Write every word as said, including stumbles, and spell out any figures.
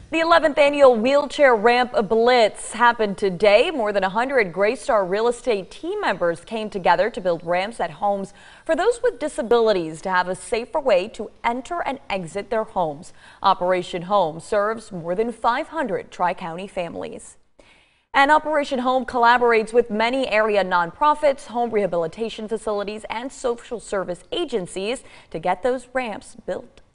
The eleventh annual Wheelchair Ramp Blitz happened today. More than one hundred Gray Star real estate team members came together to build ramps at homes for those with disabilities to have a safer way to enter and exit their homes. Operation Home serves more than five hundred Tri-County families. And Operation Home collaborates with many area nonprofits, home rehabilitation facilities, and social service agencies to get those ramps built.